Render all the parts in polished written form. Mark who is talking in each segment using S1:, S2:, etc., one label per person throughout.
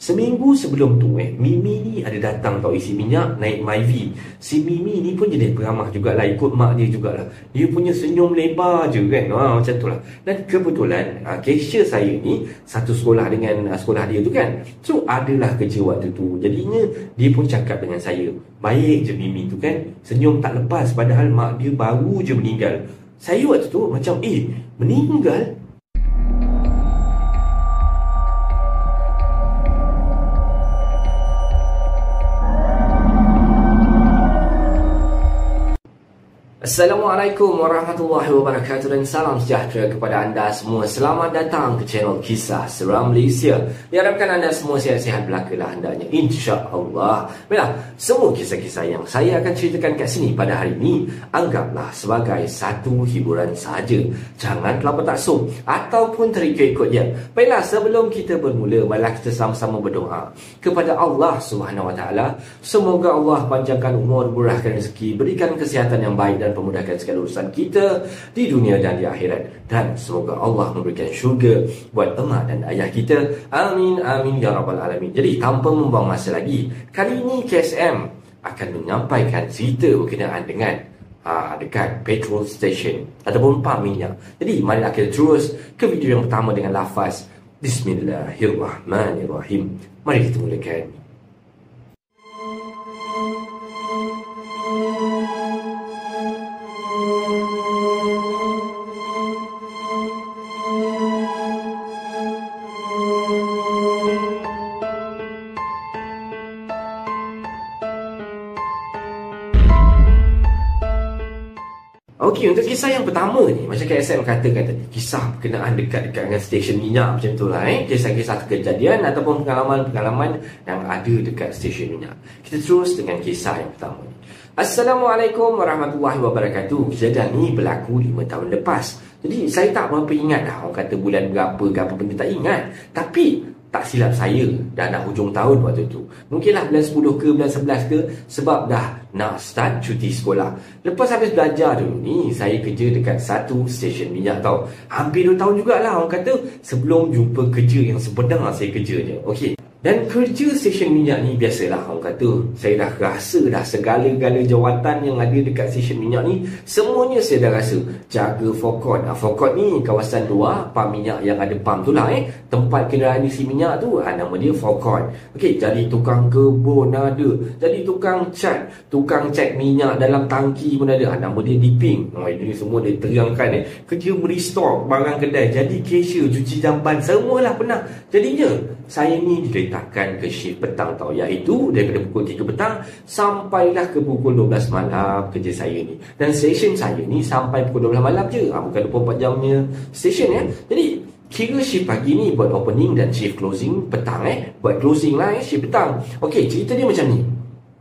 S1: Seminggu sebelum tu Mimi ni ada datang tau, isi minyak naik Myvi. Si Mimi ni pun jadi peramah jugalah, ikut mak dia jugalah. Dia punya senyum lebar je kan, macam tu lah. Dan kebetulan cashier saya ni satu sekolah dengan sekolah dia tu kan. So adalah kerja waktu tu. Jadinya dia pun cakap dengan saya, baik je Mimi tu kan, senyum tak lepas, padahal mak dia baru je meninggal. Saya waktu tu macam meninggal? Assalamualaikum warahmatullahi wabarakatuh dan salam sejahtera kepada anda semua. Selamat datang ke channel Kisah Seram Malaysia. Diharapkan anda semua sihat-sihat belaka lah hendaknya, insya-Allah. Baiklah, semua kisah-kisah yang saya akan ceritakan kat sini pada hari ini anggaplah sebagai satu hiburan sahaja. Jangan terlalu taksub ataupun terikut-ikut je. Baiklah, sebelum kita bermula, marilah kita sama-sama berdoa kepada Allah Subhanahu Wa Taala. Semoga Allah panjangkan umur, murahkan rezeki, berikan kesihatan yang baik dan memudahkan segala urusan kita di dunia dan di akhirat. Dan semoga Allah memberikan syurga buat emak dan ayah kita. Amin, amin ya rabbal alamin. Jadi tanpa membuang masa lagi, kali ini KSM akan menyampaikan cerita berkenaan dengan dekat petrol station ataupun pam minyak. Jadi marilah kita terus ke video yang pertama dengan lafaz Bismillahirrahmanirrahim. Mari kita mulakan. Okey, untuk kisah yang pertama ni, macam KSM katakan tadi, kisah berkenaan dekat dengan stesen minyak macam tu lah. Kisah-kisah kejadian ataupun pengalaman-pengalaman yang ada dekat stesen minyak. Kita terus dengan kisah yang pertama ni. Assalamualaikum warahmatullahi wabarakatuh. Kejadian ni berlaku 5 tahun lepas. Jadi saya tak berapa ingat dah, orang kata bulan berapa ke apa benda tak ingat. Tapi tak silap saya dah nak hujung tahun waktu tu. Mungkinlah bulan 10 ke bulan 11 ke, sebab dah nak start cuti sekolah. Lepas habis belajar dulu ni, saya kerja dekat satu stesen minyak tau. Hampir 2 tahun jugalah orang kata sebelum jumpa kerja yang sebenar saya kerja je. Okey. Dan kerja stesen minyak ni biasalah orang kata, saya dah rasa dah segala-gala jawatan yang ada dekat stesen minyak ni, semuanya saya dah rasa. Jaga forecourt. Forecourt ni kawasan luar pam minyak yang ada pam tu lah tempat kenderaan isi minyak tu, nama dia forecourt. Okey, jadi tukang kebun ada, jadi tukang cek minyak dalam tangki pun ada, nama dia dipping. Ini semua dia terangkan kerja merestore barang kedai, jadi cashier, cuci jamban, semualah pernah. Jadinya saya ni diletakkan ke shift petang tau, iaitu daripada pukul 3 petang sampailah ke pukul 12 malam kerja saya ni. Dan stesen saya ni sampai pukul 12 malam je, bukan 24 jamnya stesen Jadi kira shift pagi ni buat opening dan shift closing petang buat closing lah shift petang. Okey, cerita dia macam ni.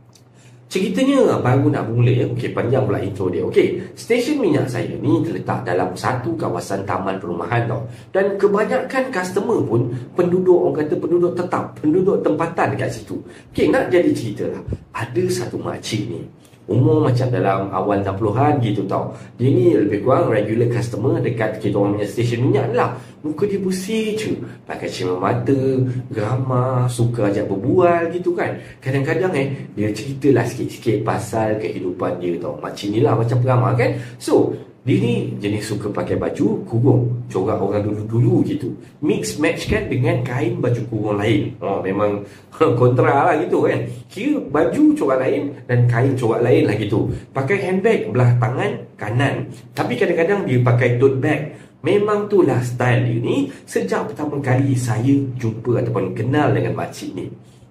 S1: Ceritanya baru nak bermula Okey, panjang pula intro dia. Okey, stesen minyak saya ni terletak dalam satu kawasan taman perumahan tau. Dan kebanyakan customer pun penduduk, orang kata penduduk tetap, penduduk tempatan dekat situ. Okey, nak jadi cerita lah. Ada satu makcik ni, umur macam dalam awal 60-an gitu tau. Dia ni lebih kurang regular customer dekat kita orang punya stesen minyak ni lah. Muka dia bersih je, pakai cermin mata, ramah, suka ajak berbual gitu kan. Kadang-kadang dia ceritalah sikit-sikit pasal kehidupan dia tau. Macam ni lah, macam peramah kan. So dia ni jenis suka pakai baju kurung, corak orang dulu-dulu gitu. Mix match kan dengan kain baju kurung lain. Memang kontra lah gitu kan. Kira baju corak lain dan kain corak lain lah gitu. Pakai handbag belah tangan kanan, tapi kadang-kadang dia pakai tote bag. Memang itulah style dia ni sejak pertama kali saya jumpa ataupun kenal dengan makcik ni.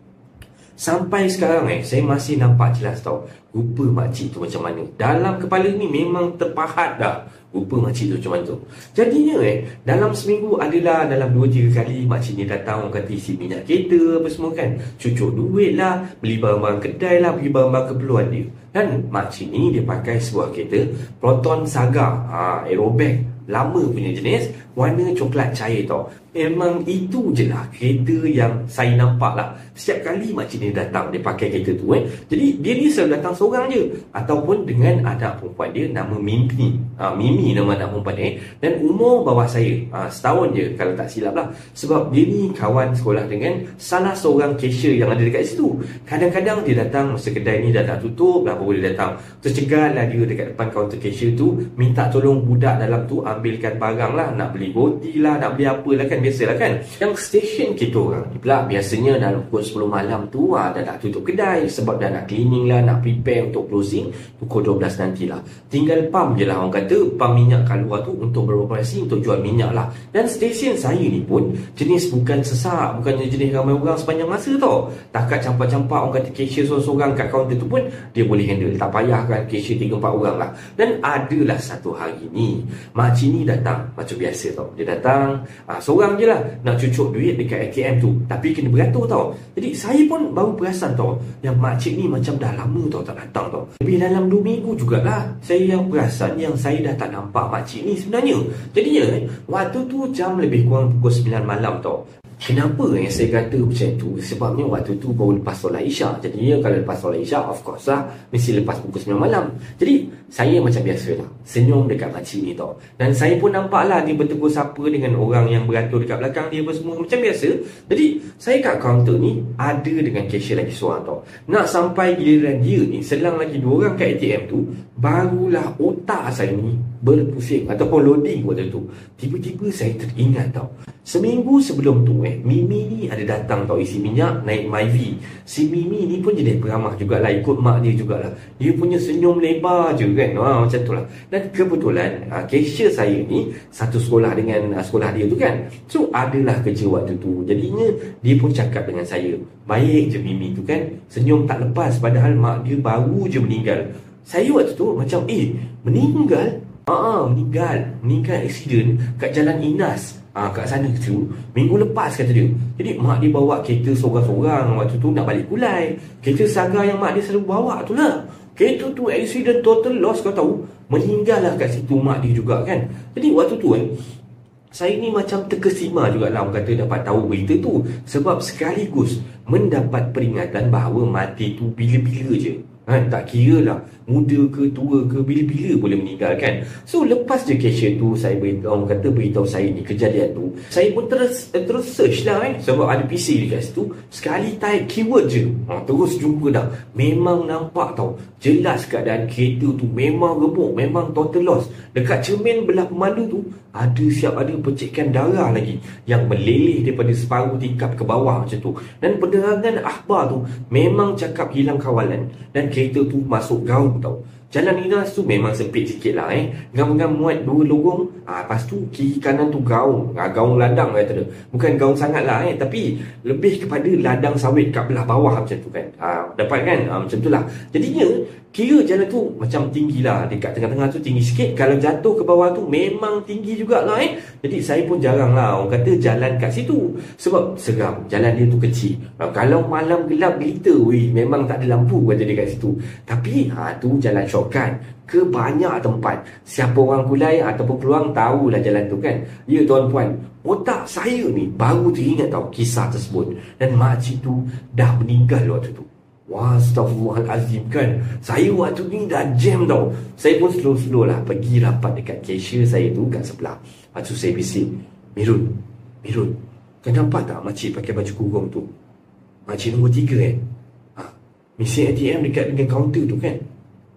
S1: Sampai sekarang saya masih nampak jelas tau rupa makcik tu macam mana. Dalam kepala ni memang terpahat dah rupa makcik tu macam mana tu. Jadinya dalam seminggu adalah dalam 2-3 kali makcik ni datang, orang kata isi minyak kereta apa semua kan, cucuk duit lah, beli barang-barang kedai lah, beli barang-barang keperluan dia. Dan makcik ni dia pakai sebuah kereta Proton Saga aerobag, lama punya jenis, warna coklat cair tau. Memang itu je lah kereta yang saya nampak lah. Setiap kali makcik ni datang, dia pakai kereta tu Jadi dia ni selalu datang seorang je, ataupun dengan anak perempuan dia nama Mimi. Mimi nama anak perempuan dia. Dan umur bawah saya, setahun je kalau tak silap lah. Sebab dia ni kawan sekolah dengan salah seorang cashier yang ada dekat situ. Kadang-kadang dia datang masa kedai ni dah tutup lah, baru dia datang. Tercegat lah dia dekat depan kaunter cashier tu, minta tolong budak dalam tu ambilkan barang lah, nak beli roti lah, nak beli apa lah kan, biasalah kan. Yang stesen kita orang ni pula biasanya dalam pukul 10 malam tu dah nak tutup kedai, sebab dah nak cleaning lah, nak prepare untuk closing pukul 12 nantilah. Tinggal pump je lah, orang kata pump minyak kat luar tu untuk beroperasi, untuk jual minyak lah. Dan stesen saya ni pun jenis bukan sesak, bukannya jenis ramai orang sepanjang masa tau. Takat campak-campak orang kata cashier seorang-seorang kat kaunter tu pun dia boleh handle, tak payah kan cashier 3-4 orang lah. Dan adalah satu hari ni makcik ni datang macam biasa tau. Dia datang seorang je lah, nak cucuk duit dekat ATM tu, tapi kena beratur tau. Jadi saya pun baru perasan tau, yang makcik ni macam dah lama tau tak datang tau. Lebih dalam 2 minggu jugalah saya yang perasan yang saya dah tak nampak makcik ni sebenarnya. Jadinya waktu tu jam lebih kurang pukul 9 malam tau. Kenapa yang saya kata macam tu? Sebabnya waktu tu baru lepas solat Isyak. Jadi kalau lepas solat Isyak, of course lah, mesti lepas pukul 9 malam. Jadi saya macam biasa lah, senyum dekat makcik ni tau. Dan saya pun nampak lah dia bertegur sapa dengan orang yang beratur dekat belakang dia apa semua, macam biasa. Jadi saya kat kaunter ni ada dengan cashier lagi seorang tau. Nak sampai giliran dia ni, selang lagi 2 orang kat ATM tu, barulah otak saya ni berpusing ataupun loading waktu tu. Tiba-tiba saya teringat tau, seminggu sebelum tu Mimi ni ada datang tau, isi minyak naik Myvi. Si Mimi ni pun jenis peramah jugalah, ikut mak dia jugalah. Dia punya senyum lebar je kan, macam tu lah. Dan kebetulan cashier saya ni satu sekolah dengan sekolah dia tu kan. So adalah kerja waktu tu. Jadinya dia pun cakap dengan saya, baik je Mimi tu kan, senyum tak lepas, padahal mak dia baru je meninggal. Saya waktu tu macam meninggal? Meninggal accident kat Jalan Inas, kat sana tu minggu lepas kata dia. Jadi mak dia bawa kereta seorang-seorang waktu tu nak balik Kulai. Kereta Saga yang mak dia selalu bawa tu lah. Kereta tu accident, total loss kau tahu. Meninggal lah kat situ mak dia juga kan. Jadi waktu tu saya ni macam terkesima jugalah, orang kata dapat tahu berita tu. Sebab sekaligus mendapat peringatan bahawa mati tu bila-bila je. Tak kira lah muda ke tua ke, bila-bila boleh meninggal kan. So lepas je cashier tu saya beritahu, orang kata beritahu saya ni kejadian tu, saya pun terus search lah sebab ada PC dekat situ. Sekali type keyword je, terus jumpa dah. Memang nampak tau, jelas keadaan kereta tu memang remuk, memang total loss. Dekat cermin belah pemandu tu ada percikan darah lagi yang meleleh daripada separuh tingkap ke bawah macam tu. Dan penerangan akhbar tu memang cakap hilang kawalan. Dan kereta tu masuk gaung tau. Jalan Inas tu memang sempit sikit lah Ngam-ngam muat 2 lorong. Lepas tu kiri kanan tu gaung. Gaung ladang kata dia. Bukan gaung sangat lah tapi lebih kepada ladang sawit kat belah bawah macam tu kan. Dapat kan? Macam tu lah. Jadinya kira jalan tu macam tinggi lah. Dekat tengah-tengah tu tinggi sikit. Kalau jatuh ke bawah tu memang tinggi jugalah Jadi saya pun jarang lah orang kata jalan kat situ. Sebab seram. Jalan dia tu kecil. Kalau malam gelap gelita, memang tak ada lampu kata dia kat situ. Tapi tu jalan shortcut ke banyak tempat. Siapa orang Kulai ataupun Keluang tahulah jalan tu kan. Ya tuan-puan, otak saya ni baru teringat tau kisah tersebut. Dan makcik tu dah meninggal waktu tu. Wah, astagfirullahalazim kan. Saya waktu ni dah jam tau. Saya pun slow-slow lah pergi rapat dekat cashier saya tu kat sebelah. Lepas tu saya bisik, Mirul, kau nampak tak makcik pakai baju kurung tu? Makcik nombor 3 mesin ATM dekat dengan kaunter tu kan.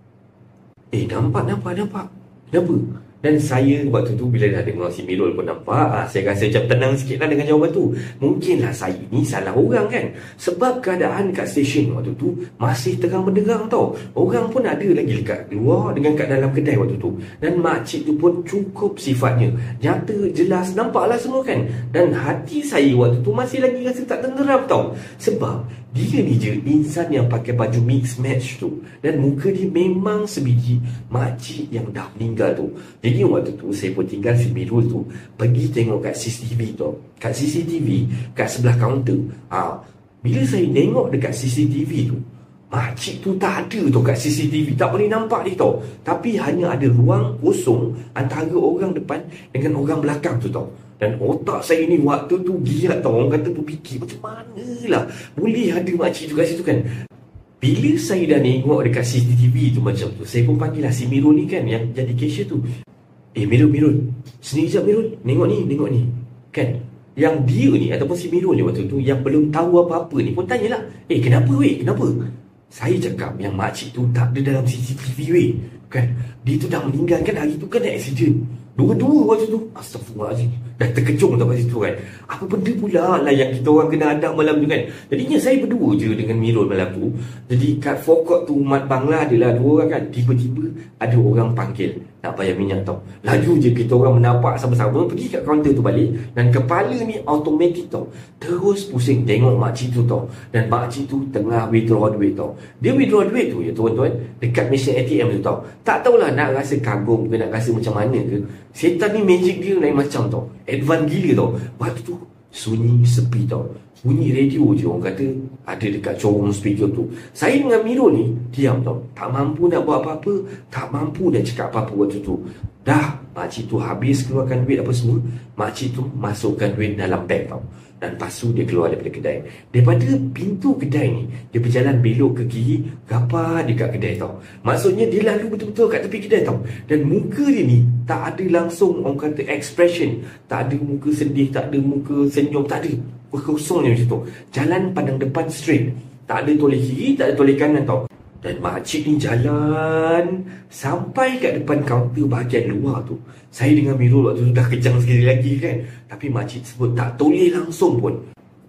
S1: Nampak. Kenapa? Dan saya waktu tu bila dah dengar si Mirul pun nampak, saya rasa macam tenang sikit lah dengan jawapan tu. Mungkinlah saya ni salah orang kan. Sebab keadaan kat stesen waktu tu masih terang benderang tau. Orang pun ada lagi dekat luar dengan kat dalam kedai waktu tu. Dan makcik tu pun cukup sifatnya nyata, jelas, nampaklah semua kan. Dan hati saya waktu tu masih lagi rasa tak tenteram tau. Sebab dia ni je insan yang pakai baju mix match tu. Dan muka dia memang sebiji makcik yang dah meninggal tu. Jadi waktu tu saya pun tinggal si Mirul tu pergi tengok kat CCTV tu. Kat CCTV kat sebelah kaunter. Bila saya tengok dekat CCTV tu, makcik tu tak ada tau kat CCTV. Tak boleh nampak dia tau. Tapi hanya ada ruang kosong antara orang depan dengan orang belakang tu tau. Dan otak saya ni waktu tu gila tau. Orang kata berfikir macam mana lah boleh ada makcik tu kat situ kan. Bila saya dah tengok dekat CCTV tu macam tu, saya pun panggil lah si Mirul ni kan, yang jadi cashier tu. Mirul, sini sekejap Mirul, tengok ni kan. Yang dia ni ataupun si Mirul ni waktu tu yang belum tahu apa-apa ni pun tanyalah, kenapa? Saya cakap yang makcik tu tak ada dalam CCTV kan. Dia tu dah meninggal kan, hari tu kan ada accident. Dua-dua waktu tu. Astagfirullahaladzim. Dah terkejung tak kat situ kan. Apa benda pula lah yang kita orang kena hadap malam tu kan. Jadinya saya berdua je dengan Mirul malam tu. Jadi kat forecourt tu mat bangla adalah 2 orang kan. Tiba-tiba ada orang panggil nak bayar minyak tau. Laju je kita orang menampak sama-sama pergi kat kaunter tu balik. Dan kepala ni automatik tau. Terus pusing tengok makcik tu tau. Dan makcik tu tengah withdraw duit tau. Dia withdraw duit tu ya tuan-tuan dekat mesin ATM tu tau. Tak tahulah nak rasa kagum ke, nak rasa macam mana ke. Setan ni magic dia lain macam tau. Advance gila tau. Waktu tu sunyi sepi tau. Bunyi radio je orang kata ada dekat showroom speaker tu. Saya dengan Mirul ni diam tau. Tak mampu nak buat apa-apa. Tak mampu nak cakap apa-apa waktu tu. Dah makcik tu habis keluarkan duit apa semua. Makcik tu masukkan duit dalam beg tau. Dan lepas tu dia keluar daripada kedai. Daripada pintu kedai ni dia berjalan belok ke kiri, rapat dekat kedai tau. Maksudnya dia lalu betul-betul kat tepi kedai tau. Dan muka dia ni tak ada langsung orang kata expression. Tak ada muka sedih, tak ada muka senyum, tak ada. Kosongnya macam tu. Jalan pandang depan straight. Tak ada toleh kiri, tak ada toleh kanan tau. Dan makcik ni jalan sampai kat depan kaunter bahagian luar tu. Saya dengan Mirul waktu tu dah kejang sekali lagi kan. Tapi makcik tersebut tak toleh langsung pun.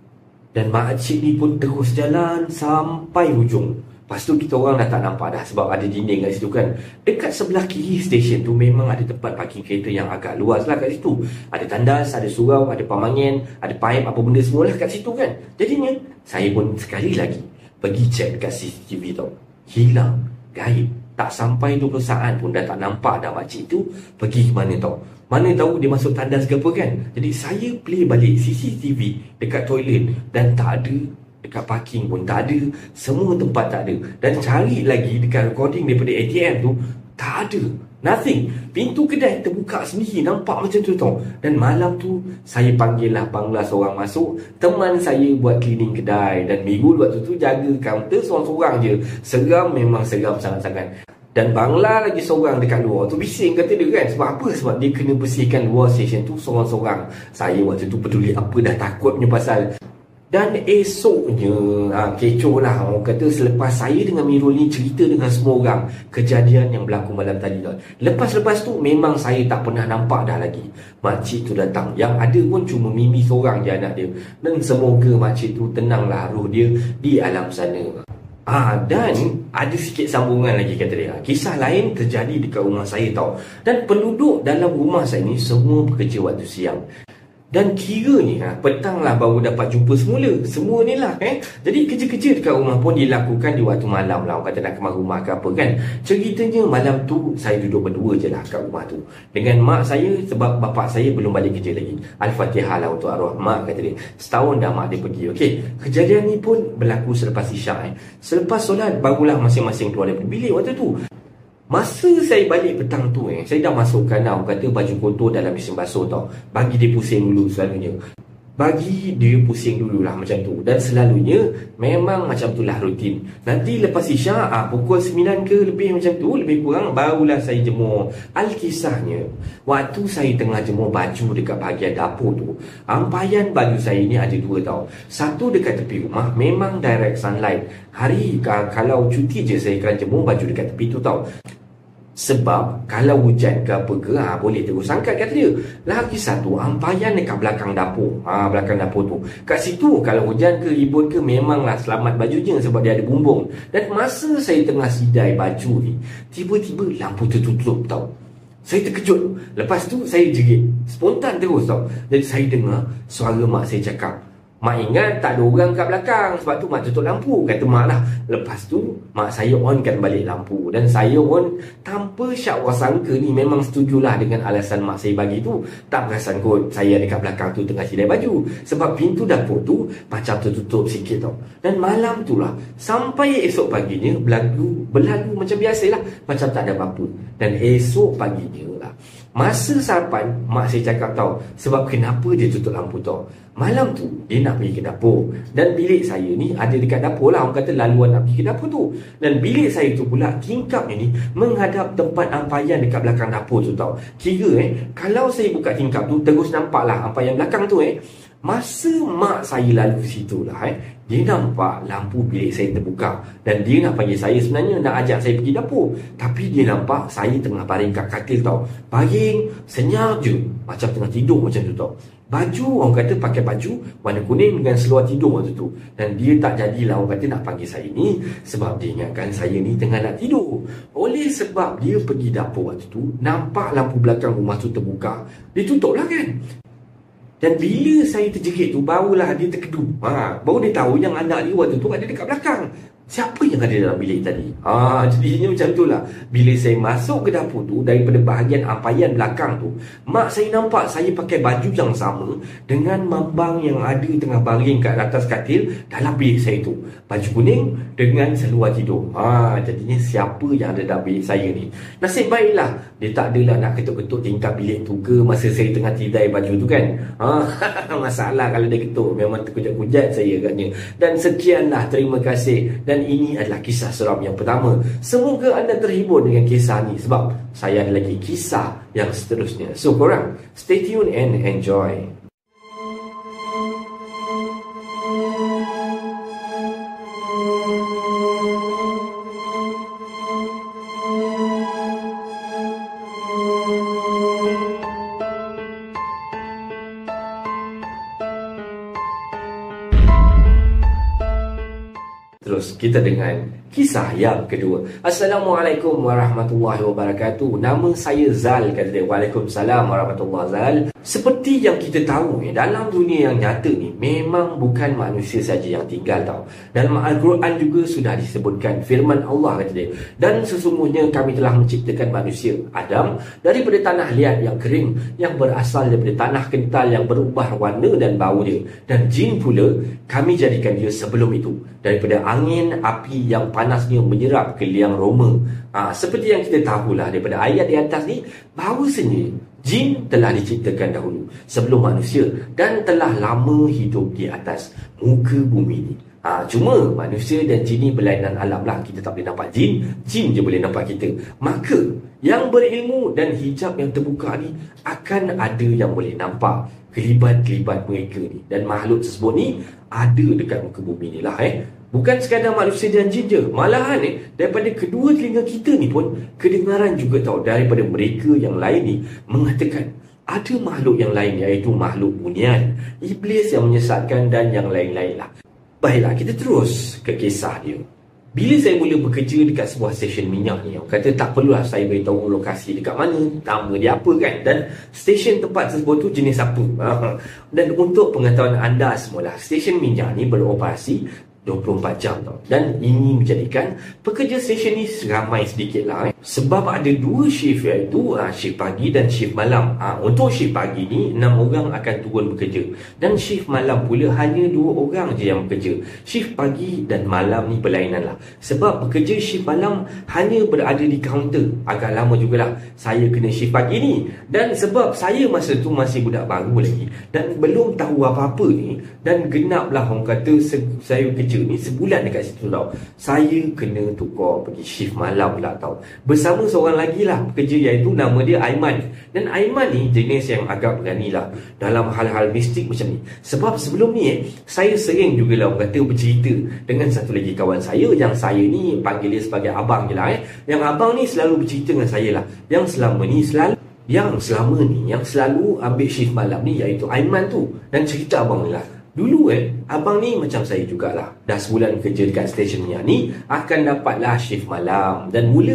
S1: Dan makcik ni pun terus jalan sampai hujung. Lepas tu kita orang dah tak nampak dah sebab ada dinding kat situ kan. Dekat sebelah kiri stesen tu memang ada tempat parking kereta yang agak luas lah kat situ. Ada tandas, ada surau, ada pamangin, ada paip, apa benda semualah kat situ kan. Jadinya saya pun sekali lagi pergi cek dekat CCTV tau. Hilang, gaib. Tak sampai 20 saat pun dah tak nampak dah makcik tu pergi ke mana tau. Mana tahu dia masuk tandas ke apa kan. Jadi saya play balik CCTV dekat toilet dan tak ada. Dekat parking pun tak ada. Semua tempat tak ada. Dan cari lagi dekat recording daripada ATM tu, tak ada. Nothing. Pintu kedai terbuka sendiri. Nampak macam tu tau. Dan malam tu saya panggil lah bangla seorang masuk. Teman saya buat cleaning kedai. Dan Mirul waktu tu jaga kaunter seorang-seorang je. Seram, memang seram sangat-sangat. Dan bangla lagi seorang dekat luar tu bising kata dia kan. Sebab apa? Sebab dia kena bersihkan luar stesen tu seorang-seorang. Saya waktu tu peduli apa dah, takut punya pasal. Dan esoknya kecoh lah. Orang kata selepas saya dengan Mirul ni cerita dengan semua orang kejadian yang berlaku malam tadi tau. Lepas tu memang saya tak pernah nampak dah lagi makcik tu datang. Yang ada pun cuma Mimi seorang je anak dia. Dan semoga makcik tu tenanglah roh dia di alam sana. Dan ada sikit sambungan lagi kata dia. Kisah lain terjadi dekat rumah saya tau. Dan penduduk dalam rumah saya ni semua bekerja waktu siang. Dan kira ni petang lah baru dapat jumpa semua ni lah Jadi kerja-kerja dekat rumah pun dilakukan di waktu malam lah. Orang kata nak kemas rumah ke apa kan. Ceritanya malam tu saya duduk berdua je lah kat rumah tu dengan mak saya sebab bapak saya belum balik kerja lagi. Al-Fatihah lah untuk arwah mak kata dia. Setahun dah mak dia pergi. Okey, kejadian ni pun berlaku selepas isyak Selepas solat barulah masing-masing keluar daripada bilik waktu tu. Masa saya balik petang tu saya dah masukkan lah, orang kata baju kotor dalam mesin basuh tau. Bagi dia pusing dulu selalunya. Bagi dia pusing dululah macam tu. Dan selalunya memang macam tu lah rutin. Nanti lepas isyak pukul 9 ke lebih macam tu, lebih kurang barulah saya jemur. Alkisahnya waktu saya tengah jemur baju dekat bahagian dapur tu, ampayan baju saya ni ada 2 tau. Satu dekat tepi rumah memang direct sunlight. Hari kalau cuti je saya akan jemur baju dekat tepi tu tau. Sebab kalau hujan ke apa ke boleh terus angkat kata dia. Lagi satu ampayan dekat belakang dapur. Belakang dapur tu. Kat situ kalau hujan ke ribut ke memanglah selamat bajunya sebab dia ada bumbung. Dan masa saya tengah sidai baju ni, tiba-tiba lampu tertutup tau. Saya terkejut. Lepas tu saya jerit. Spontan terus tau. Jadi saya dengar suara mak saya cakap, Mak ingat tak ada orang kat belakang, sebab tu mak tutup lampu, kata mak lah. Lepas tu mak saya onkan balik lampu, dan saya pun tanpa syakwa sangka ni memang setujulah dengan alasan mak saya bagi tu. Tak perasan kot saya dekat belakang tu tengah sidai baju, sebab pintu dapur tu macam tertutup sikit tau. Dan malam tu lah sampai esok paginya berlalu macam biasalah, macam tak ada apa-apa. Dan esok paginya lah, masa sarapan, mak saya cakap tau, sebab kenapa dia tutup lampu tau. Malam tu dia nak pergi ke dapur, dan bilik saya ni ada dekat dapur lah, orang kata laluan nak pergi ke dapur tu. Dan bilik saya tu pula tingkapnya ni menghadap tempat ampayan dekat belakang dapur tu tau. Kira kalau saya buka tingkap tu terus nampak lah ampayan belakang tu. Masa mak saya lalu situ lah dia nampak lampu bilik saya terbuka, dan dia nak panggil saya, sebenarnya nak ajak saya pergi dapur, tapi dia nampak saya tengah baring kat katil tau. Baring senyap je, macam tengah tidur macam tu tau. Baju, orang kata pakai baju warna kuning dengan seluar tidur waktu tu. Dan dia tak jadilah, orang kata, nak panggil saya ni, sebab dia ingatkan saya ni tengah nak tidur. Oleh sebab dia pergi dapur waktu tu, nampak lampu belakang rumah tu terbuka, dia tutup lah kan. Dan bila saya terjerit tu, barulah dia terkedu. Baru dia tahu yang anak dia waktu tu ada dekat belakang. Siapa yang ada dalam bilik tadi? Jadinya macam tu lah. Bila saya masuk ke dapur tu, daripada bahagian ampayan belakang tu, mak saya nampak saya pakai baju yang sama dengan mambang yang ada tengah baring kat atas katil dalam bilik saya tu. Baju kuning dengan seluar tidur. Jadinya siapa yang ada dalam bilik saya ni? Nasib baiklah dia tak adalah nak ketuk-ketuk tingkap bilik tu ke masa saya tengah tidai baju tu kan. Masalah kalau dia ketuk, memang terkujat-kujat saya agaknya. Dan sekianlah, terima kasih. Dan ini adalah kisah seram yang pertama. Semoga anda terhibur dengan kisah ni, sebab saya ada lagi kisah yang seterusnya. So korang stay tune and enjoy. Terus kita dengan kisah yang kedua. Assalamualaikum warahmatullahi wabarakatuh. Nama saya Zal, kata dia. Waalaikumsalam warahmatullahi wabarakatuh. Seperti yang kita tahu dalam dunia yang nyata ni, memang bukan manusia saja yang tinggal tau. Dalam Al-Quran juga sudah disebutkan, firman Allah kata dia, dan sesungguhnya kami telah menciptakan manusia Adam daripada tanah liat yang kering, yang berasal daripada tanah kental yang berubah warna dan bau dia. Dan jin pula kami jadikan dia sebelum itu daripada angin api yang panasnya menyerap ke liang roma. Seperti yang kita tahulah daripada ayat di atas ni, bahawasanya jin telah diciptakan dahulu sebelum manusia dan telah lama hidup di atas muka bumi ni. Cuma manusia dan jin ni berlainan alam lah. Kita tak boleh nampak jin, jin je boleh nampak kita. Maka yang berilmu dan hijab yang terbuka ni akan ada yang boleh nampak kelibat-kelibat mereka ni. Dan makhluk tersebut ni ada dekat muka bumi ni lah. Bukan sekadar manusia dan jin je, malahan daripada kedua telinga kita ni pun kedengaran juga tau daripada mereka yang lain ni mengatakan ada makhluk yang lain, iaitu makhluk bunian, iblis yang menyesatkan dan yang lain-lain lah. Baiklah, kita terus ke kisah dia. Bila saya mula bekerja dekat sebuah stesen minyak ni, orang kata tak perlulah saya beritahu lokasi dekat mana, nama dia apa kan, dan stesen tempat tersebut tu jenis apa. Dan untuk pengetahuan anda semua lah, stesen minyak ni beroperasi 24 jam tau. Dan ini menjadikan pekerja stesen ni ramai sedikit lah. Sebab ada dua shift, iaitu shift pagi dan shift malam. Untuk shift pagi ni 6 orang akan turun bekerja, dan shift malam pula hanya 2 orang je yang bekerja. Shift pagi dan malam ni berlainan lah. Sebab bekerja shift malam hanya berada di kaunter. Agak lama jugalah saya kena shift pagi ni. Dan sebab saya masa tu masih budak baru lagi dan belum tahu apa-apa ni, dan genaplah orang kata saya kerja ni sebulan dekat situ tau, saya kena tukar pergi shift malam pula tau, bersama seorang lagi lah pekerja, iaitu nama dia Aiman. Dan Aiman ni jenis yang agak berani lah dalam hal-hal mistik macam ni. Sebab sebelum ni saya sering juga lah orang kata bercerita dengan satu lagi kawan saya, yang saya ni panggil dia sebagai abang je lah. Yang abang ni selalu bercerita dengan saya lah, yang selama ni yang selalu ambil shift malam ni, iaitu Aiman tu. Dan cerita abang ni lah, dulu abang ni macam saya jugalah, dah sebulan kerja dekat stesen minyak ni, akan dapatlah shift malam. Dan mula dulu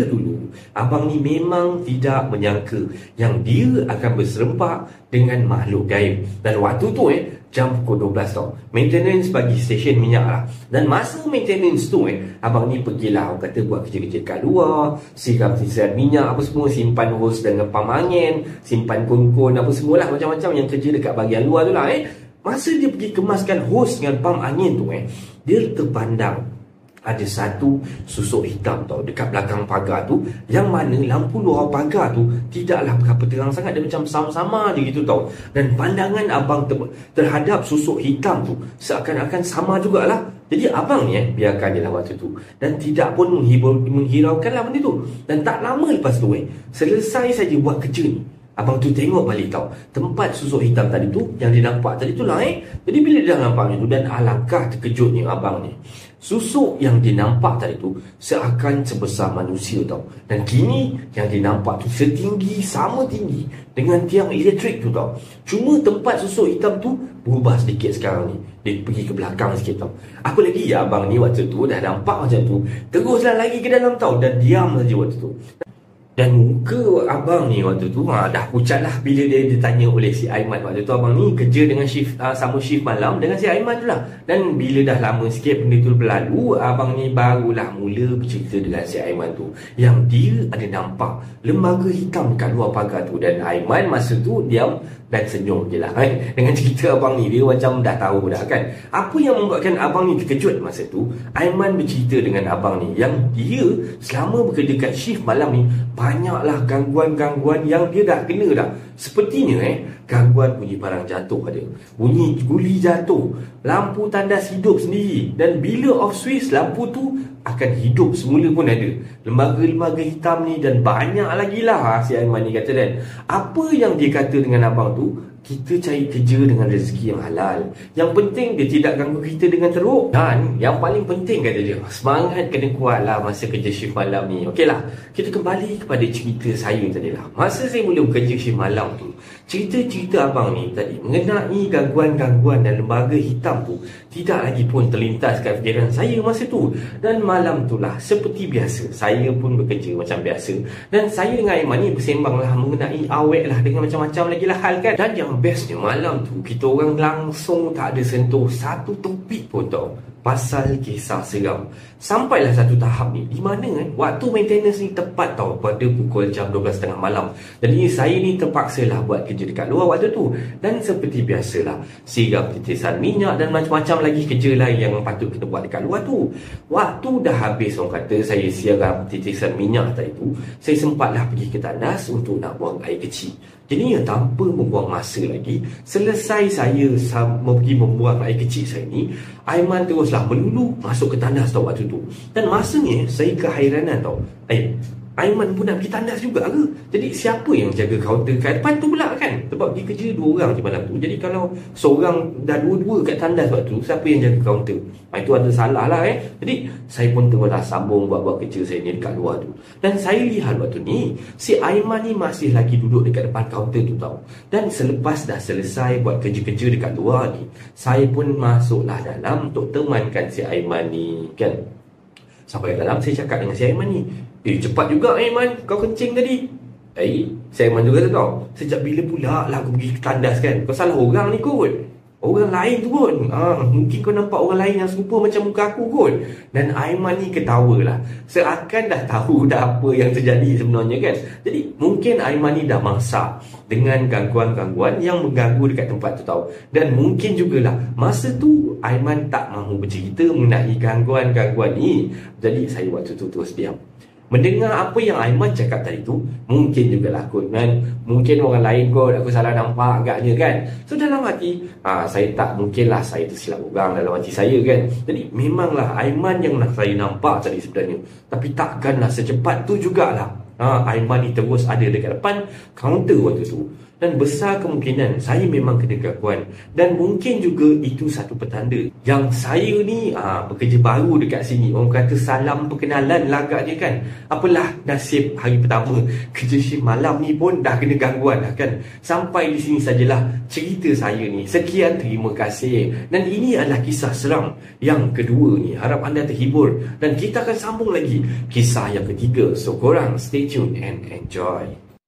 S1: Abang ni memang tidak menyangka yang dia akan berserempak dengan makhluk gaib. Dan waktu tu jam pukul 12 tau. Maintenance bagi stesen minyak lah. Dan masa maintenance tu abang ni pergilah, orang kata buat kerja-kerja kat luar, siram sisiran minyak apa semua, simpan hose dengan pam angin, simpan kun-kun apa semualah, macam-macam yang kerja dekat bahagian luar tu lah. Masa dia pergi kemaskan hose dengan pam angin tu dia terpandang ada satu susuk hitam tau dekat belakang pagar tu, yang mana lampu luar pagar tu tidaklah berapa terang sangat, dia macam sama-sama je gitu tau. Dan pandangan abang terhadap susuk hitam tu seakan-akan sama jugalah. Jadi abang ni biarkan je lah waktu tu, dan tidak pun menghiraukan lah benda tu. Dan tak lama lepas tu selesai saja buat kerja ni, abang tu tengok balik tau, tempat susuk hitam tadi tu yang dia nampak tadi tu lah Jadi bila dia dah nampak tu, dan alangkah terkejutnya abang ni, susuk yang dia nampak tadi tu seakan sebesar manusia tau. Dan kini yang dia nampak tu setinggi, sama tinggi dengan tiang elektrik tu tau. Cuma tempat susuk hitam tu berubah sedikit sekarang ni, dia pergi ke belakang sikit tau. Apa lagi abang ni waktu tu dah nampak macam tu, teruslah lagi ke dalam tau, dan diam saja waktu tu. Dan muka abang ni waktu tu dah pucat lah bila dia ditanya oleh si Aiman. Waktu tu abang ni kerja dengan shift sama shift malam dengan si Aiman tu lah. Dan bila dah lama sikit benda tu berlalu, abang ni barulah mula bercerita dengan si Aiman tu, yang dia ada nampak lembaga hitam kat luar pagar tu. Dan Aiman masa tu diam dan senyum je lah dengan cerita abang ni. Dia macam dah tahu dah kan. Apa yang membuatkan abang ni terkejut masa tu, Aiman bercerita dengan abang ni yang dia selama bekerja kat shift malam ni banyaklah gangguan-gangguan yang dia dah kena dah. Sepertinya gangguan bunyi barang jatuh ada, bunyi guli jatuh, lampu tandas hidup sendiri, dan bila off switch lampu tu akan hidup semula pun ada. Lembaga-lembaga hitam ni dan banyak lagi lah si Aiman ni kata. Dan apa yang dia kata dengan abang tu, kita cari kerja dengan rezeki yang halal. Yang penting dia tidak ganggu kita dengan teruk. Dan yang paling penting kata dia, semangat kena kuat lah masa kerja shift malam ni. Okey lah, kita kembali kepada cerita saya tadi lah. Masa saya mula bekerja shift malam tu, cerita-cerita abang ni tadi mengenai gangguan-gangguan dan lembaga hitam tu tidak lagi pun terlintas kat fikiran saya masa tu. Dan malam tu lah, seperti biasa, saya pun bekerja macam biasa. Dan saya dengan Aiman ni bersembang lah mengenai awet lah, dengan macam-macam lagi lah hal kan. Dan yang bestnya malam tu, kita orang langsung tak ada sentuh satu topik pun tau pasal kisah seram. Sampailah satu tahap ni di mana waktu maintenance ni tepat tau pada pukul jam 12.30 malam. Jadi saya ni terpaksa lah buat kerja dekat luar waktu tu. Dan seperti biasalah, siram titisan minyak dan macam-macam lagi kerja lain yang patut kita buat dekat luar tu. Waktu dah habis orang kata saya siram titisan minyak tadi tu, saya sempatlah pergi ke tandas untuk nak buang air kecil. Jadi tanpa membuang masa lagi, selesai saya mau pergi membuang air kecil saya ni, Aiman teruslah melulu masuk ke tandas tau waktu tu. Dan masanya saya kehairanan tau, Aiman pun nak pergi tandas juga ke? Jadi siapa yang jaga kaunter kat depan tu pula kan? Sebab dia kerja 2 orang je malam tu. Jadi kalau seorang dah 2-2 kat tandas waktu tu, siapa yang jaga kaunter? Itu ada salah lah Jadi saya pun teruslah sambung buat-buat kerja saya ni dekat luar tu. Dan saya lihat waktu ni, si Aiman ni masih lagi duduk dekat depan kaunter tu tau. Dan selepas dah selesai buat kerja-kerja dekat luar ni, saya pun masuklah dalam untuk temankan si Aiman ni kan. Sampai dalam saya cakap dengan si Aiman ni, cepat juga Aiman, kau kencing tadi. Si Aiman juga tahu, sejak bila pula lah aku pergi ke tandas kan? Kau salah orang ni kot, orang lain tu kot. Mungkin kau nampak orang lain yang serupa macam muka aku kot. Dan Aiman ni ketawa lah, seakan dah tahu dah apa yang terjadi sebenarnya kan. Jadi mungkin Aiman ni dah masak dengan gangguan-gangguan yang mengganggu dekat tempat tu tau. Dan mungkin jugalah masa tu Aiman tak mahu bercerita mengenai gangguan-gangguan ni. Jadi saya waktu tu terus diam. Mendengar apa yang Aiman cakap tadi tu, mungkin jugalah kot kan, mungkin orang lain kot aku salah nampak agaknya kan. So dalam hati, saya tak mungkinlah saya tersilap orang dalam hati saya kan. Jadi memanglah Aiman yang nak saya nampak tadi sebenarnya. Tapi takkanlah secepat tu jugalah Aiman ni terus ada dekat depan kaunter waktu tu. dan besar kemungkinan saya memang kena gangguan. Dan mungkin juga itu satu petanda yang saya ni bekerja baru dekat sini. Orang kata salam perkenalan lagaknya kan. Apalah nasib hari pertama kerja shift malam ni pun dah kena gangguan dah kan. Sampai di sini sajalah cerita saya ni. Sekian, terima kasih. Dan ini adalah kisah seram yang kedua ni. Harap anda terhibur dan kita akan sambung lagi kisah yang ketiga. So korang stay tune and enjoy.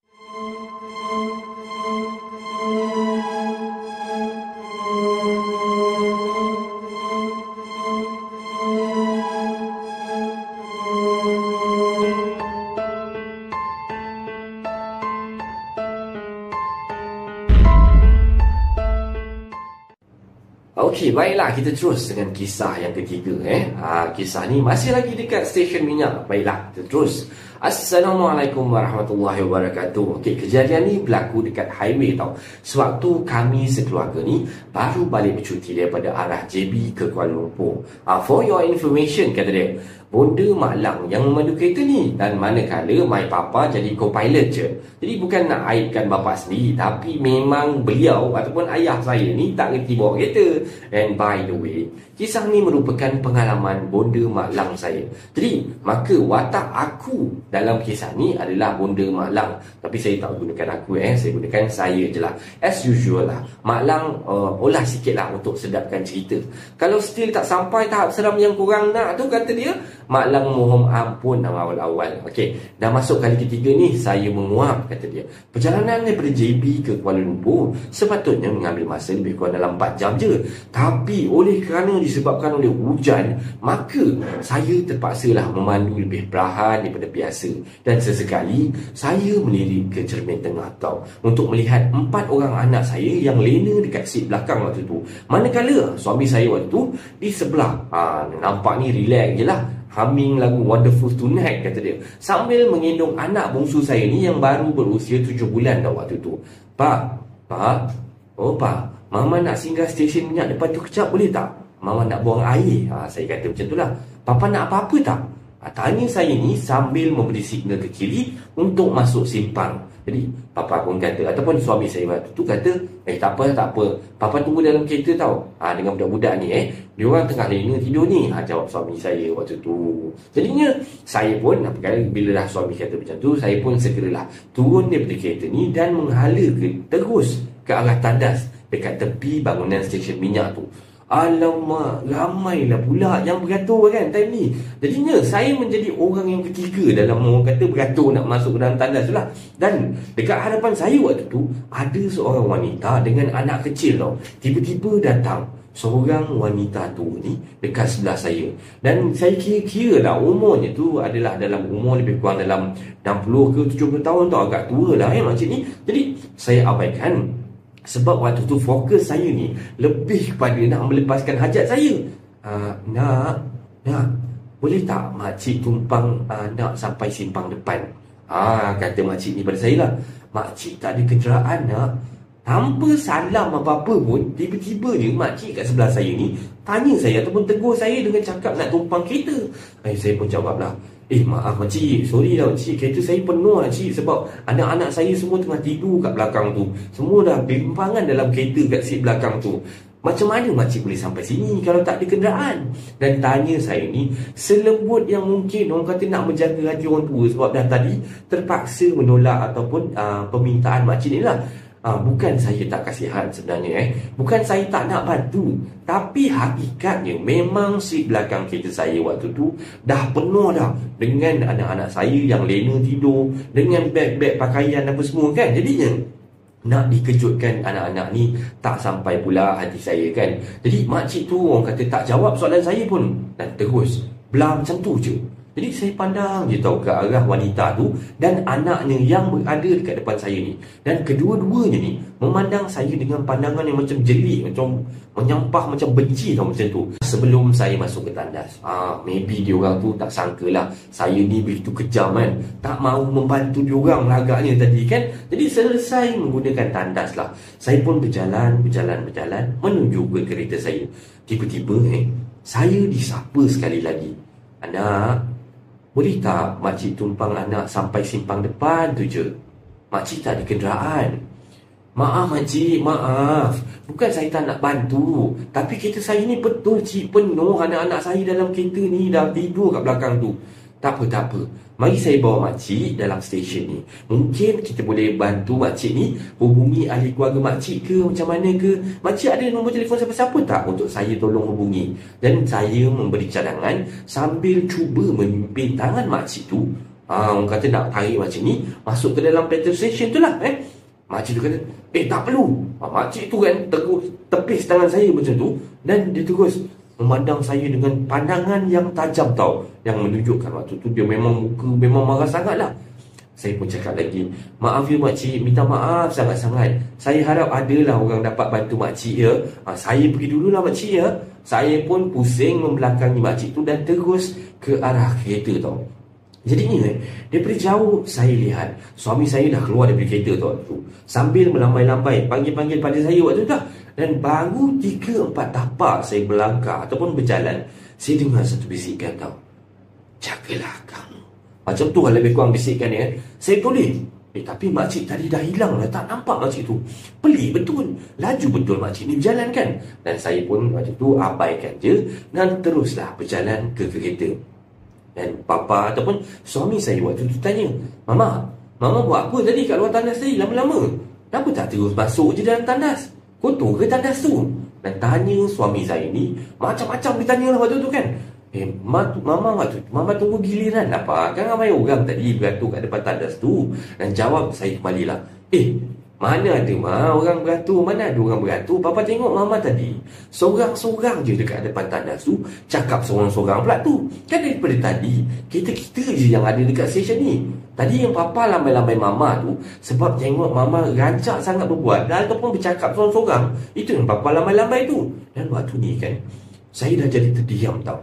S1: Okey, baiklah, kita terus dengan kisah yang ketiga. Kisah ni masih lagi dekat stesen minyak. Baiklah, kita terus. Assalamualaikum warahmatullahi wabarakatuh. Okey, kejadian ni berlaku dekat highway tau. Sewaktu kami sekeluarga ni baru balik bercuti daripada arah JB ke Kuala Lumpur. For your information, kata dia, bonda Mak Lang yang memandu kereta ni. Dan manakala my papa jadi co-pilot je. Jadi bukan nak aibkan bapa sendiri, tapi memang beliau ataupun ayah saya ni tak reti bawa kereta. And by the way, kisah ni merupakan pengalaman bonda Mak Lang saya. Jadi maka watak aku dalam kisah ni adalah bonda Mak Lang. Tapi saya tak gunakan aku, saya gunakan saya je lah. As usual lah, Mak Lang olah sikit lah untuk sedapkan cerita. Kalau still tak sampai tahap seram yang korang nak tu, kata dia, Mak Lang mohon ampun awal-awal. Okey, dah masuk kali ketiga ni saya menguap, kata dia. Perjalanan daripada JB ke Kuala Lumpur sepatutnya mengambil masa lebih kurang dalam 4 jam je. Tapi oleh kerana disebabkan oleh hujan, maka saya terpaksalah memandu lebih perlahan daripada biasa. Dan sesekali saya melirik ke cermin tengah tau untuk melihat 4 orang anak saya yang lena dekat seat belakang waktu tu. Manakala suami saya waktu tu di sebelah, nampak ni relax je lah, humming lagu Wonderful Tonight, kata dia, sambil menggendong anak bongsu saya ni yang baru berusia 7 bulan dah waktu tu. Pak, Mama nak singgah stesen minyak depan tu kejap boleh tak? Mama nak buang air. Saya kata macam tu lah. Papa nak apa-apa tak? Tanya saya ni sambil memberi signal ke kiri untuk masuk simpang. Jadi papa pun kata, ataupun suami saya waktu tu kata, tak apa, papa tunggu dalam kereta tau, dengan budak-budak ni, diorang tengah lena tidur ni, jawab suami saya waktu tu. Jadinya saya pun, bila dah suami kata macam tu, saya pun segeralah turun daripada kereta ni dan menghala terus ke arah tandas dekat tepi bangunan stesen minyak tu. Alamak, ramailah pula yang beratur kan time ni. Jadinya saya menjadi orang yang ketiga dalam, orang kata, beratur nak masuk ke dalam tandas tu lah. Dan dekat hadapan saya waktu tu ada seorang wanita dengan anak kecil tau. Tiba-tiba datang seorang wanita tu ni dekat sebelah saya. Dan saya kira-kira lah umurnya tu adalah dalam umur lebih kurang dalam 60 ke 70 tahun tau. Agak tua lah makcik ni. Jadi saya abaikan, sebab waktu tu fokus saya ni lebih kepada nak melepaskan hajat saya. Nak, boleh tak makcik tumpang nak sampai simpang depan? Kata makcik ni pada saya lah. Makcik tak ada kenderaan nak. Tanpa salam apa-apa pun, tiba-tiba je makcik kat sebelah saya ni tanya saya ataupun tegur saya dengan cakap nak tumpang kereta. Saya pun jawab lah, maaf makcik, sorry lah makcik, kereta saya penuh lah cik, sebab anak-anak saya semua tengah tidur kat belakang tu. Semua dah berimpangan dalam kereta kat seat belakang tu. Macam mana makcik boleh sampai sini kalau tak ada kenderaan? Dan tanya saya ni selembut yang mungkin, orang kata nak menjaga hati orang tua, sebab dah tadi terpaksa menolak ataupun permintaan makcik ni lah. Bukan saya tak kasihan sebenarnya, bukan saya tak nak bantu, tapi hakikatnya memang seat belakang kereta saya waktu tu dah penuh dah dengan anak-anak saya yang lena tidur, dengan beg-beg pakaian apa semua kan. Jadinya nak dikejutkan anak-anak ni tak sampai pula hati saya kan. Jadi makcik tu, orang kata, tak jawab soalan saya pun dan terus belah macam tu je. Jadi saya pandang je tahu ke arah wanita tu dan anaknya yang berada dekat depan saya ni. Dan kedua-duanya ni memandang saya dengan pandangan yang macam jeli, macam menyampah, macam benci tau, macam tu. Sebelum saya masuk ke tandas, maybe diorang tu tak sangka lah saya ni begitu kejam kan, tak mahu membantu diorang agaknya tadi kan. Jadi selesai menggunakan tandas lah, saya pun berjalan menuju ke kereta saya. Tiba-tiba saya disapa sekali lagi. Anak, boleh tak makcik tumpang anak sampai simpang depan tu je? Makcik tak ada kenderaan. Maaf makcik, maaf. Bukan saya tak nak bantu. Tapi kereta saya ni betul cik, penuh. Anak-anak saya dalam kereta ni dah tidur kat belakang tu. Tak apa, tak apa. Mari saya bawa makcik dalam stesen ni. Mungkin kita boleh bantu makcik ni hubungi ahli keluarga makcik ke, macam mana ke. Makcik ada nombor telefon siapa-siapa tak untuk saya tolong hubungi? Dan saya memberi cadangan sambil cuba memimpin tangan makcik tu. Orang kata nak tarik makcik ni masuk ke dalam petrol station tu lah. Makcik tu kata, tak perlu. Makcik tu kan tepis tangan saya macam tu. Dan dia terus memandang saya dengan pandangan yang tajam tau. Yang menunjukkan waktu tu dia memang muka memang marah sangat lah. Saya pun cakap lagi, maaf ya makcik, minta maaf sangat-sangat. Saya harap adalah orang dapat bantu makcik ya. Saya pergi dululah makcik ya. Saya pun pusing membelakangi makcik tu dan terus ke arah kereta tau. Jadinya daripada jauh saya lihat suami saya dah keluar daripada kereta tu, sambil melambai-lambai panggil-panggil pada saya waktu tu dah. Dan baru 3-4 tapak saya melangkah ataupun berjalan, saya dengar satu bisikan tau. Jagalah kamu. Macam tu lah lebih kurang bisikan dia. Saya toleh. Tapi makcik tadi dah hilang lah. Tak nampak makcik tu. Pelik betul. Laju betul makcik ni berjalan kan. Dan saya pun waktu tu abaikan je dan teruslah berjalan ke kereta. Dan papa ataupun suami saya waktu tu tanya, Mama buat apa tadi kat luar tandas tadi lama-lama? Kenapa tak terus masuk je dalam tandas? Kotor ke tandas tu? Dan tanya suami saya ni, macam-macam ditanya lah waktu tu kan. Mama tunggu giliran apa? Kan ramai orang tadi beratur kat depan tandas tu. Dan jawab saya kembali lah, mana ada orang beratur, mana ada orang beratur. Papa tengok mama tadi seorang-seorang je dekat depan tandas tu. Cakap seorang-seorang pula tu. Kan daripada tadi kita je yang ada dekat stesen ni. Tadi yang papa lambai-lambai mama tu sebab tengok mama rancak sangat berbuat ataupun bercakap seorang-seorang. Itu yang papa lambai-lambai tu. Dan waktu ni kan saya dah jadi terdiam tau.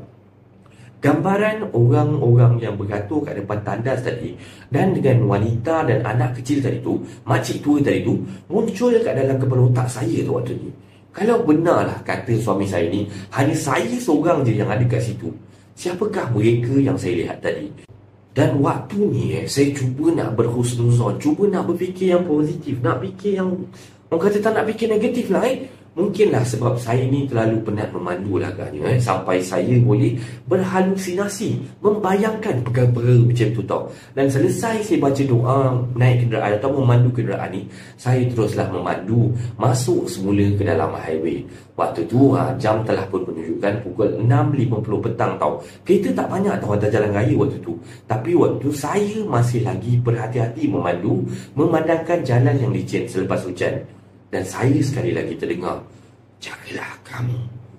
S1: Gambaran orang-orang yang beratur kat depan tandas tadi dan dengan wanita dan anak kecil tadi tu, makcik tua tadi tu, muncul kat dalam kepala otak saya tu waktu ni. Kalau benarlah kata suami saya ni hanya saya seorang je yang ada kat situ, siapakah mereka yang saya lihat tadi? Dan waktu ni saya cuba nak berhusnuzon, cuba nak berfikir yang positif, nak fikir yang orang kata tak nak fikir negatif lah. Mungkinlah sebab saya ni terlalu penat memandu lah agaknya sampai saya boleh berhalusinasi, membayangkan perkara-perkara macam tu tau. Dan selesai saya baca doa naik kenderaan atau memandu kenderaan ni, saya teruslah memandu masuk semula ke dalam highway. Waktu tu jam telah pun menunjukkan pukul 6.50 petang tau. Kereta tak banyak tau atas jalan raya waktu tu. Tapi waktu tu saya masih lagi berhati-hati memandu, memandangkan jalan yang licin selepas hujan. Dan saya sekali lagi terdengar, jagalah kamu.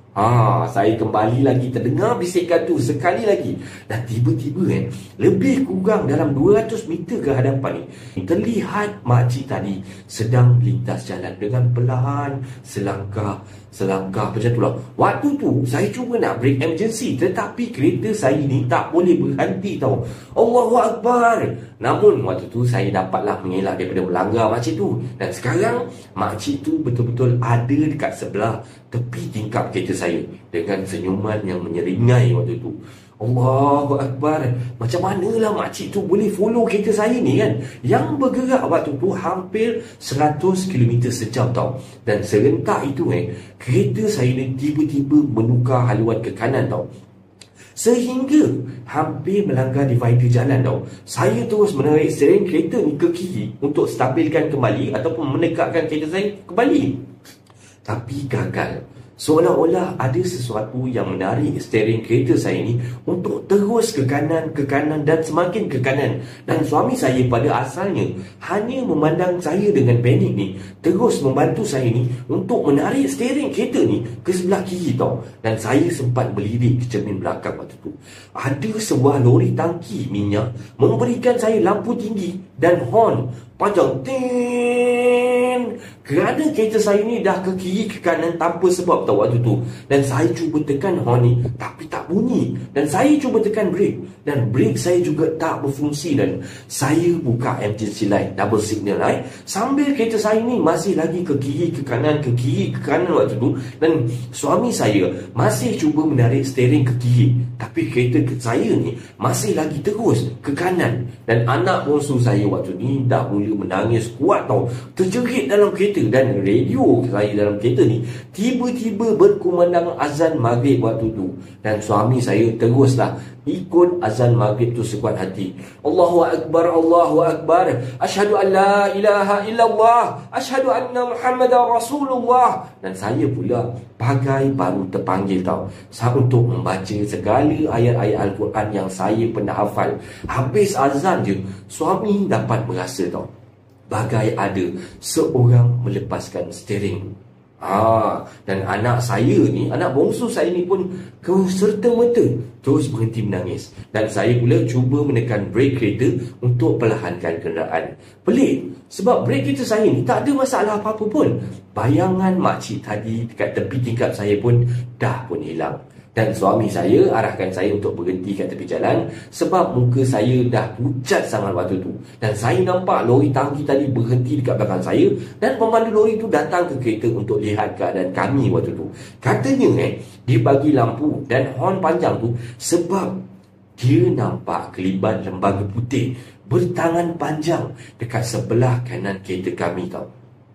S1: Saya kembali lagi terdengar bisikan tu sekali lagi. Dan tiba-tiba lebih kurang dalam 200 meter ke hadapan ni, terlihat makcik tadi sedang melintas jalan dengan perlahan, selangkah macam tu lah. Waktu tu saya cuba nak break emergency, tetapi kereta saya ni tak boleh berhenti tau. Allahu Akbar. Namun waktu tu saya dapatlah mengelak daripada melanggar makcik tu. Dan sekarang makcik tu betul-betul ada dekat sebelah tepi tingkap kereta saya dengan senyuman yang menyeringai waktu tu. Allahu Akbar. Macam manalah makcik tu boleh follow kereta saya ni kan, yang bergerak waktu tu hampir 100 km sejam tau. Dan serentak itu kereta saya ni tiba-tiba menukar haluan ke kanan tau, sehingga hampir melanggar divider jalan tau. Saya terus menarik steering kereta ni ke kiri untuk stabilkan kembali ataupun menegakkan kereta saya kembali. Tapi gagal. Seolah-olah ada sesuatu yang menarik steering kereta saya ni untuk terus ke kanan dan semakin ke kanan. Dan suami saya pada asalnya hanya memandang saya dengan panik ni, terus membantu saya ni untuk menarik steering kereta ni ke sebelah kiri tau. Dan saya sempat melirik ke cermin belakang waktu tu. Ada sebuah lori tangki minyak memberikan saya lampu tinggi dan horn panjang kerana kereta saya ni dah ke kiri ke kanan tanpa sebab tau waktu tu. Dan saya cuba tekan horn ni tapi tak bunyi. Dan saya cuba tekan brake dan brake saya juga tak berfungsi. Dan saya buka emergency light, double signal light, sambil kereta saya ni masih lagi ke kiri ke kanan waktu tu. Dan suami saya masih cuba menarik steering ke kiri, tapi kereta saya ni masih lagi terus ke kanan. Dan anak bongsu saya waktu ni dah mula menangis kuat tau, terjerit dalam kereta kereta, dan radio saya dalam kereta ni tiba-tiba berkumandang azan maghrib waktu tu. Dan suami saya teruslah ikut azan maghrib tu sekuat hati. Allahu Akbar, Allahu Akbar, asyhadu an la ilaha illallah, asyhadu anna Muhammadar Rasulullah. Dan saya pula bagai baru terpanggil tau, untuk membaca segala ayat-ayat Al-Quran yang saya pernah hafal. Habis azan je, suami dapat merasa tau, bagai ada seorang melepaskan steering. Dan anak saya ni, anak bongsu saya ni pun serta-merta terus berhenti menangis. Dan saya pula cuba menekan brake kereta untuk perlahankan kenderaan. Pelik, sebab brake kereta saya ni tak ada masalah apa-apa pun. Bayangan makcik tadi dekat tepi tingkap saya pun dah pun hilang. Dan suami saya arahkan saya untuk berhenti kat tepi jalan sebab muka saya dah pucat sangat waktu tu. Dan saya nampak lori tangki tadi berhenti dekat belakang saya, dan pemandu lori tu datang ke kereta untuk lihat keadaan kami waktu tu. Katanya dia bagi lampu dan horn panjang tu sebab dia nampak kelibat lembaga putih bertangan panjang dekat sebelah kanan kereta kami tau.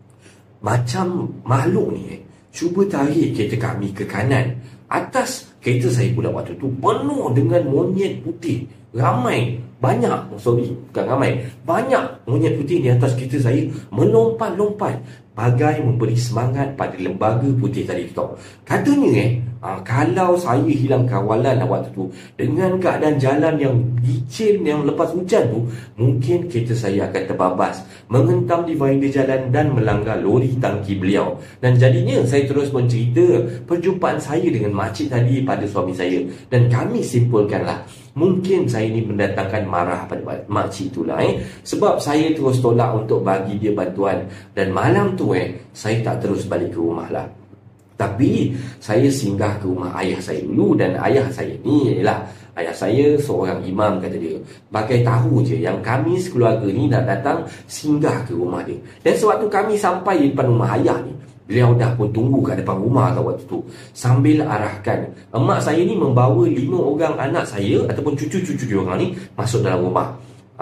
S1: Macam makhluk ni cuba tarik kereta kami ke kanan. Atas kereta saya pula waktu tu penuh dengan monyet putih. Ramai, banyak, bukan ramai, banyak monyet putih di atas kereta saya melompat-lompat bagai memberi semangat pada lembaga putih tadi tu. Katanya kalau saya hilang kawalan waktu tu, dengan keadaan jalan yang licin, yang lepas hujan tu, mungkin kereta saya akan terbabas, menghentam divider jalan dan melanggar lori tangki beliau. Dan jadinya saya terus mencerita perjumpaan saya dengan makcik tadi pada suami saya. Dan kami simpulkanlah, mungkin saya ni mendatangkan marah pada makcik itulah sebab saya terus tolak untuk bagi dia bantuan. Dan malam tu saya tak terus balik ke rumah lah, tapi saya singgah ke rumah ayah saya dulu. Dan ayah saya ni ayah saya seorang imam, kata dia. Bagai tahu je yang kami sekeluarga ni nak datang singgah ke rumah dia. Dan sewaktu kami sampai di depan rumah ayah ni, beliau dah pun tunggu kat depan rumah tau waktu tu, sambil arahkan emak saya ni membawa 5 orang anak saya ataupun cucu-cucu dia orang ni masuk dalam rumah.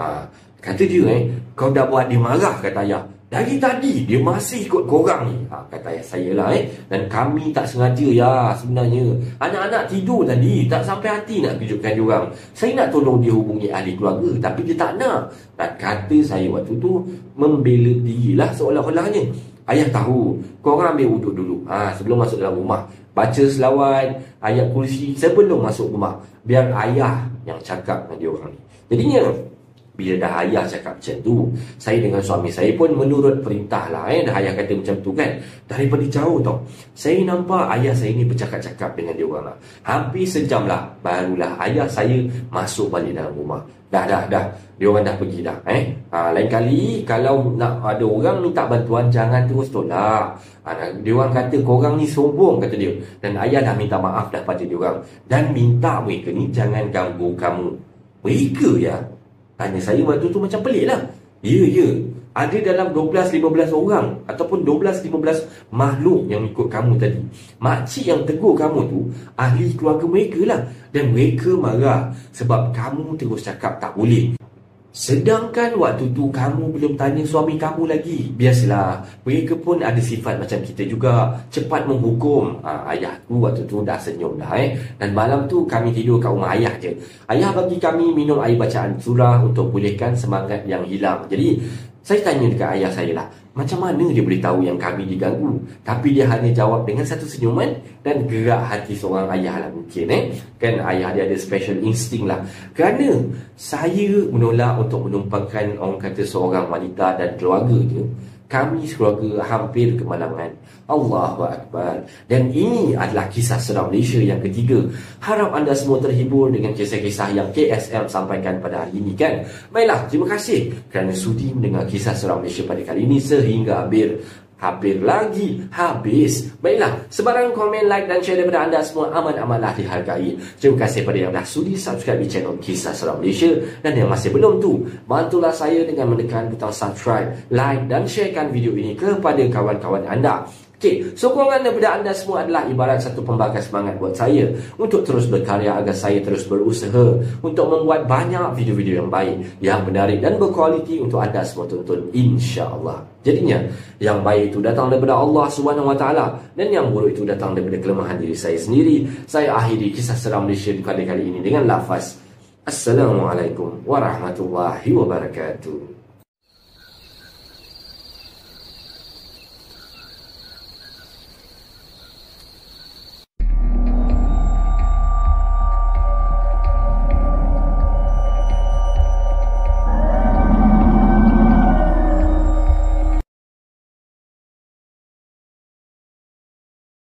S1: Kata dia kau dah buat dia marah, kata ayah. Dari tadi dia masih ikut korang ni, kata ayah saya lah. Dan kami tak sengaja ya sebenarnya. Anak-anak tidur tadi, tak sampai hati nak kejutkan dia orang. Saya nak tolong dia hubungi ahli keluarga, tapi dia tak nak. Dan kata saya waktu tu membela dirilah seolah-olahnya. Ayah tahu, korang ambil wuduk dulu sebelum masuk dalam rumah. Baca selawat, ayat kursi sebelum masuk rumah. Biar ayah yang cakap dengan dia orang ni. Jadinya bila dah ayah cakap macam tu, saya dengan suami saya pun menurut perintah lah. Dah ayah kata macam tu kan, daripada jauh tau, saya nampak ayah saya ni bercakap-cakap dengan dia orang lah. Hampir sejam lah, barulah ayah saya masuk balik dalam rumah. Dah dia orang dah pergi dah. Lain kali kalau nak ada orang minta bantuan, jangan terus tolak. Dia orang kata korang ni sombong, kata dia. Dan ayah dah minta maaf dah pada dia orang, dan minta mereka ni jangan ganggu kamu. Mereka ya, tanya saya waktu tu macam pelik lah. Ya, ada dalam 12-15 orang ataupun 12-15 makhluk yang ikut kamu tadi. Makcik yang tegur kamu tu ahli keluarga mereka lah. Dan mereka marah sebab kamu terus cakap tak boleh. Sedangkan waktu tu kamu belum tanya suami kamu lagi. Biasalah, mereka pun ada sifat macam kita juga, cepat menghukum. Ayahku waktu tu dah senyum dah. Dan malam tu kami tidur kat rumah ayah je. Ayah bagi kami minum air bacaan surah untuk pulihkan semangat yang hilang. Jadi saya tanya dekat ayah saya lah, macam mana dia boleh tahu yang kami diganggu? Tapi dia hanya jawab dengan satu senyuman dan gerak hati seorang ayah lah mungkin. Kan ayah dia ada special instinct lah. Kerana saya menolak untuk menumpangkan orang kata seorang wanita dan keluarga dia, kami sekeluarga hampir kemalangan. Allahu Akbar. Dan ini adalah kisah seram Malaysia yang ketiga. Harap anda semua terhibur dengan kisah-kisah yang KSM sampaikan pada hari ini kan. Baiklah, terima kasih kerana sudi mendengar kisah seram Malaysia pada kali ini sehingga hampir lagi habis. Baiklah, sebarang komen, like dan share daripada anda semua amat-amatlah dihargai. Terima kasih pada yang dah sudi subscribe di channel Kisah Seram Malaysia. Dan yang masih belum tu, bantulah saya dengan menekan butang subscribe, like dan sharekan video ini kepada kawan-kawan anda. Okey, sokongan daripada anda semua adalah ibarat satu pembakar semangat buat saya untuk terus berkarya agar saya terus berusaha untuk membuat banyak video-video yang baik, yang menarik dan berkualiti untuk anda semua tonton, insya-Allah. Jadinya, yang baik itu datang daripada Allah Subhanahu Wa Taala dan yang buruk itu datang daripada kelemahan diri saya sendiri. Saya akhiri kisah seram Malaysia kali ini dengan lafaz Assalamualaikum warahmatullahi wabarakatuh.